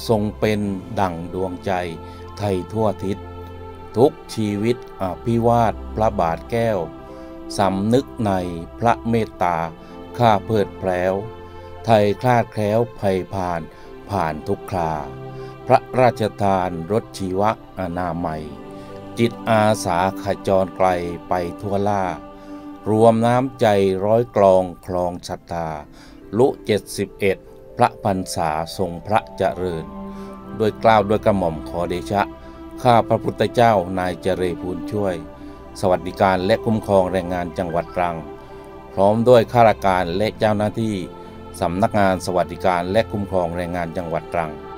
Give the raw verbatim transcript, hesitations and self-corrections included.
ทรงเป็นดั่งดวงใจไทยทั่วทิศทุกชีวิตอภิวาทพระบาทแก้วสำนึกในพระเมตตาข้าเพิดแผล้วไทยคลาดแคล้วภัยผ่านผ่านทุกคราพระราชทานรถชีวะอนามัยจิตอาสาขจรไกลไปทั่วล่ารวมน้ำใจร้อยกลองคลองศรัทธาลุเจ็ดสิบเอ็ดพระพรรษาทรงพระเจริญโดยกล่าวโดยกระหม่อมขอเดชะข้าพระพุทธเจ้านายเจริญพูนช่วยสวัสดิการและคุ้มครองแรงงานจังหวัดตรังพร้อมด้วยข้าราชการและเจ้าหน้าที่สำนักงานสวัสดิการและคุ้มครองแรงงานจังหวัดตรัง